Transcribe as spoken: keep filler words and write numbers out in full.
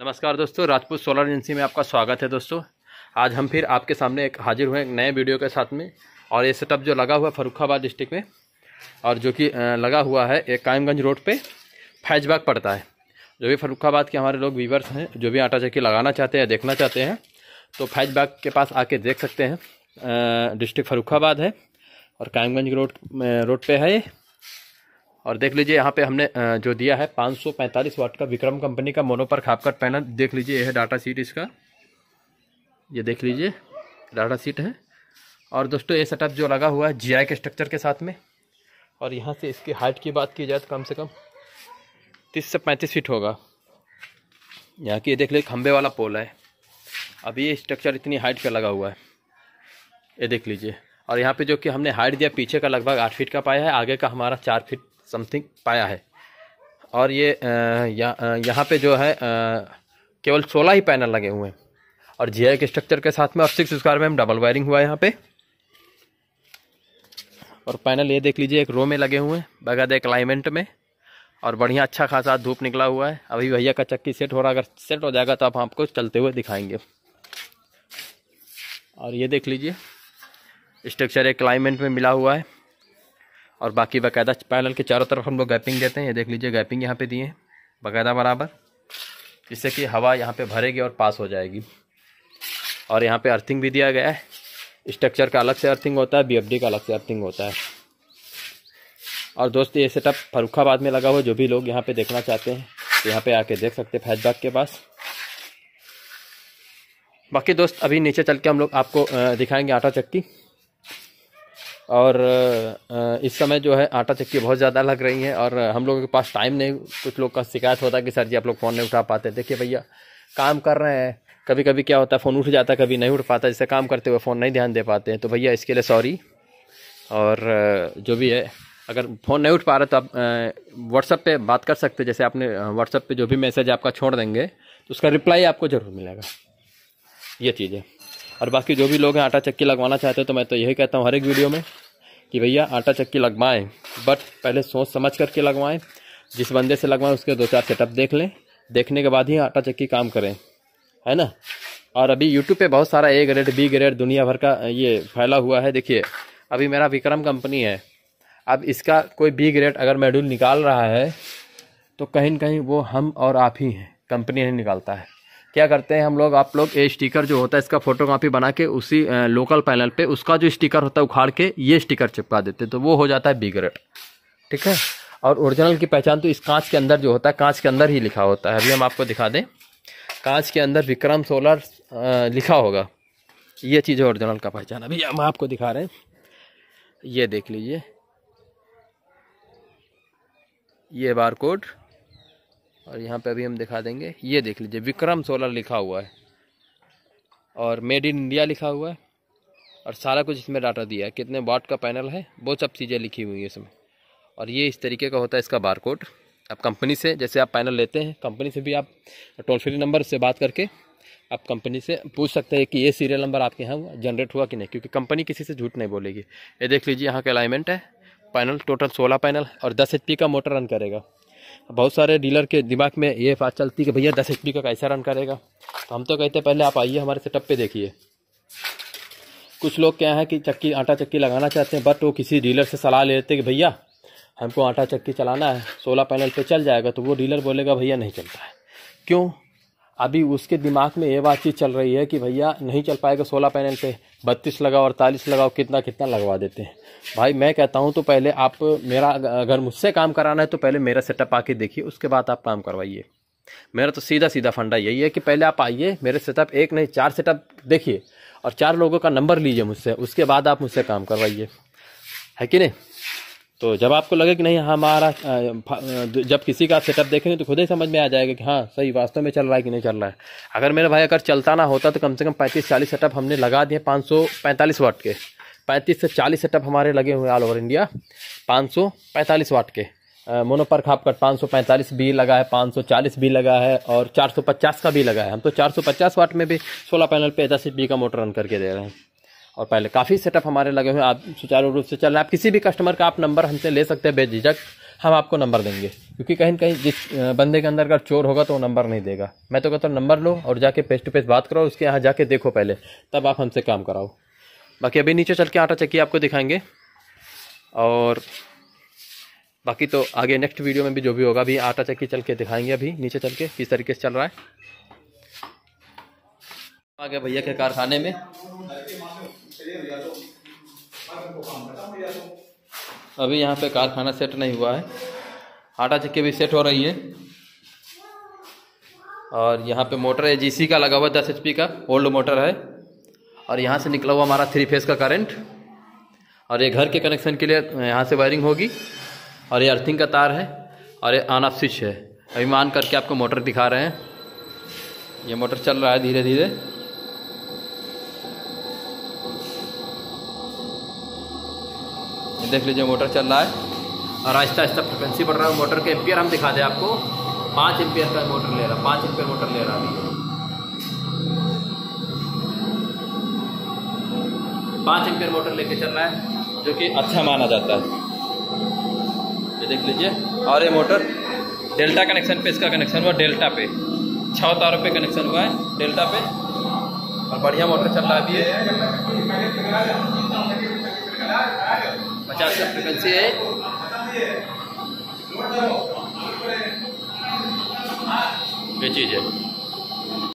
नमस्कार दोस्तों, Rajput solar agency में आपका स्वागत है। दोस्तों आज हम फिर आपके सामने एक हाजिर हुए एक नए वीडियो के साथ में। और ये सेटअप जो लगा हुआ है फर्रुखाबाद डिस्ट्रिक्ट में, और जो कि लगा हुआ है एक कायमगंज रोड पे फैजबाग पड़ता है। जो भी फर्रुखाबाद के हमारे लोग व्यूवर्स हैं, जो भी आटा चक्की लगाना चाहते हैं, देखना चाहते हैं, तो फैजबाग के पास आके देख सकते हैं। डिस्ट्रिक्ट फर्रुखाबाद है और कायमगंज रोड रोड पे है। और देख लीजिए यहाँ पे हमने जो दिया है पाँच सौ पैंतालीस वाट का विक्रम कंपनी का मोनो पर खापकट पैनल। देख लीजिए यह है डाटा शीट इसका, ये देख लीजिए डाटा शीट है। और दोस्तों ये सेटअप जो लगा हुआ है जीआई के स्ट्रक्चर के साथ में। और यहाँ से इसकी हाइट की बात की जाए तो कम से कम तीस से पैंतीस फीट होगा। यहाँ की देख लीजिए खंबे वाला पोल है। अभी ये स्ट्रक्चर इतनी हाइट का लगा हुआ है, ये देख लीजिए। और यहाँ पे जो कि हमने हाइट दिया पीछे का लगभग आठ फीट का पाया है, आगे का हमारा चार फीट समथिंग पाया है। और ये यहाँ यहाँ पे जो है केवल सोलह ही पैनल लगे हुए हैं और जीआई के स्ट्रक्चर के साथ में। और सिक्स स्क्वायर में हम डबल वायरिंग हुआ है यहाँ पे। और पैनल ये देख लीजिए एक रो में लगे हुए हैं बगैर एक अलाइनमेंट में। और बढ़िया अच्छा खासा धूप निकला हुआ है। अभी भैया का चक्की सेट हो रहा है, अगर सेट हो जाएगा तो आप आपको चलते हुए दिखाएंगे। और ये देख लीजिए स्ट्रक्चर एक अलाइनमेंट में मिला हुआ है। और बाकी बाकायदा पैनल के चारों तरफ हम लोग गैपिंग देते हैं। ये देख लीजिए गैपिंग यहाँ पे दिए हैं बाकायदा बराबर, जिससे कि हवा यहाँ पे भरेगी और पास हो जाएगी। और यहाँ पे अर्थिंग भी दिया गया है। स्ट्रक्चर का अलग से अर्थिंग होता है, बीएफडी का अलग से अर्थिंग होता है। और दोस्तों ये सेटअप फर्रुखाबाद में लगा हुआ, जो भी लोग यहाँ पे देखना चाहते हैं तो यहाँ पे आके देख सकते हैं फैजबाग के पास। बाकी दोस्त अभी नीचे चल के हम लोग आपको दिखाएंगे आटा चक्की। और इस समय जो है आटा चक्की बहुत ज़्यादा लग रही है और हम लोगों के पास टाइम नहीं। कुछ लोग का शिकायत होता है कि सर जी आप लोग फ़ोन नहीं उठा पाते। देखिए भैया काम कर रहे हैं, कभी कभी क्या होता है फ़ोन उठ जाता है, कभी नहीं उठ पाता, जिससे काम करते हुए फ़ोन नहीं ध्यान दे पाते हैं। तो भैया इसके लिए सॉरी। और जो भी है अगर फ़ोन नहीं उठ पा रहा तो आप व्हाट्सएप पे बात कर सकते हैं। जैसे आपने व्हाट्सएप पे जो भी मैसेज आपका छोड़ देंगे तो उसका रिप्लाई आपको ज़रूर मिलेगा, ये चीज़ है। और बाकी जो भी लोग हैं आटा चक्की लगवाना चाहते हैं तो मैं तो यही कहता हूँ हर एक वीडियो में कि भैया आटा चक्की लगवाएं, बट पहले सोच समझ करके लगवाएं। जिस बंदे से लगवाएं उसके दो चार सेटअप देख लें, देखने के बाद ही आटा चक्की काम करें, है ना। और अभी यूट्यूब पे बहुत सारा ए ग्रेड बी ग्रेड दुनिया भर का ये फैला हुआ है। देखिए अभी मेरा विक्रम कंपनी है, अब इसका कोई बी ग्रेड अगर मॉड्यूल निकाल रहा है तो कहीं न कहीं वो हम और आप ही हैं, कंपनी नहीं निकालता है। क्या करते हैं हम लोग, आप लोग ये स्टिकर जो होता है इसका फोटो कॉपी बना के उसी लोकल पैनल पे उसका जो स्टिकर होता है उखाड़ के ये स्टिकर चिपका देते हैं, तो वो हो जाता है बी ग्रेड, ठीक है। और ओरिजिनल की पहचान तो इस कांच के अंदर जो होता है, कांच के अंदर ही लिखा होता है। अभी हम आपको दिखा दें, कांच के अंदर विक्रम सोलर लिखा होगा, ये चीज़ है ओरिजिनल का पहचान। अभी हम आपको दिखा रहे हैं, ये देख लीजिए ये बार कोड। और यहाँ पे अभी हम दिखा देंगे, ये देख लीजिए विक्रम सोलर लिखा हुआ है और मेड इन इंडिया लिखा हुआ है। और सारा कुछ इसमें डाटा दिया है, कितने वाट का पैनल है, वो सब चीज़ें लिखी हुई है इसमें। और ये इस तरीके का होता है इसका बार कोड। आप कंपनी से जैसे आप पैनल लेते हैं, कंपनी से भी आप टोल फ्री नंबर से बात करके आप कंपनी से पूछ सकते हैं कि ये सीरियल नंबर आपके यहाँ जनरेट हुआ कि नहीं, क्योंकि कंपनी किसी से झूठ नहीं बोलेगी। ये देख लीजिए यहाँ का अलाइनमेंट है, पैनल टोटल सोलह पैनल और दस एच पी का मोटर रन करेगा। बहुत सारे डीलर के दिमाग में ये बात चलती है कि भैया दस एच पी का कैसा रन करेगा, तो हम तो कहते हैं पहले आप आइए हमारे सेटअप पे देखिए। कुछ लोग क्या है कि चक्की आटा चक्की लगाना चाहते हैं, बट वो किसी डीलर से सलाह ले लेते हैं कि भैया हमको आटा चक्की चलाना है, सोलह पैनल पे चल जाएगा, तो वो डीलर बोलेगा भैया नहीं चलता है। क्यों? अभी उसके दिमाग में ये बात चीज़ चल रही है कि भैया नहीं चल पाएगा सोलह पैनल पे, बत्तीस लगाओ अड़तालीस लगाओ, कितना कितना लगवा देते हैं। भाई मैं कहता हूं तो पहले आप मेरा अगर मुझसे काम कराना है तो पहले मेरा सेटअप आके देखिए, उसके बाद आप काम करवाइए। मेरा तो सीधा सीधा फंडा यही है कि पहले आप आइए मेरे सेटअप, एक नहीं चार सेटअप देखिए और चार लोगों का नंबर लीजिए मुझसे, उसके बाद आप मुझसे काम करवाइए, है कि नहीं। तो जब आपको लगे कि नहीं हमारा, जब किसी का सेटअप देखेंगे तो खुद ही समझ में आ जाएगा कि हाँ सही वास्तव में चल रहा है कि नहीं चल रहा है। अगर मेरे भाई अगर चलता ना होता तो कम से कम पैंतीस चालीस सेटअप हमने लगा दिए पाँच सौ पैंतालीस वाट के। पैंतीस से चालीस सेटअप हमारे लगे हुए ऑल ओवर इंडिया, पाँच सौ पैंतालीस वाट के। मोनो पर खापकट पाँच सौ पैंतालीस भी लगा है, पाँच सौ चालीस भी लगा है और चार सौ पचास का भी लगा है। हम तो चार सौ पचास वाट में भी सोलह पैनल पे दस एच पी का मोटर रन करके दे रहे हैं। और पहले काफ़ी सेटअप हमारे लगे हुए हैं, आप सुचारू रूप से चल रहे हैं। आप किसी भी कस्टमर का आप नंबर हमसे ले सकते हैं बेझिझक, हम आपको नंबर देंगे, क्योंकि कहीं न कहीं जिस बंदे के अंदर अगर चोर होगा तो वो नंबर नहीं देगा। मैं तो कहता हूँ नंबर लो और जाके फेस टू फेस बात करो, उसके यहाँ जाके देखो पहले, तब आप हमसे काम कराओ। बाकी अभी नीचे चल के आटा चक्की आपको दिखाएंगे, और बाकी तो आगे नेक्स्ट वीडियो में भी जो भी होगा, अभी आटा चक्की चल के दिखाएंगे, अभी नीचे चल के किस तरीके से चल रहा है। आ गए भैया के कारखाने में, अभी यहाँ पे कारखाना सेट नहीं हुआ है, आटा चक्की भी सेट हो रही है। और यहाँ पे मोटर है जीसी का लगा हुआ, दस एच पी का ओल्ड मोटर है, और यहाँ से निकला हुआ हमारा थ्री फेस का करंट, और ये घर के कनेक्शन के लिए यहाँ से वायरिंग होगी, और ये अर्थिंग का तार है, और ये ऑन ऑफ स्विच है। अभी मान करके आपको मोटर दिखा रहे हैं, ये मोटर चल रहा है धीरे धीरे। ये देख लीजिए मोटर चल रहा है, और आहिस्ता आहिस्ता फ्रिक्वेंसी बढ़ रहा है। मोटर के एम्पियर हम दिखा दें आपको, पाँच एम्पियर का मोटर ले रहा, पाँच एम्पियर मोटर ले रहा अभी, पाँच एम्पियर मोटर लेके चल रहा है, जो कि अच्छा माना जाता है। ये देख लीजिए, और ये मोटर डेल्टा कनेक्शन पे इसका कनेक्शन हुआ, डेल्टा पे छः तारों पे कनेक्शन हुआ है, डेल्टा पे, और बढ़िया मोटर चल रहा है अभी। पचास का फ्रिक्वेंसी है, ये चीज़ है।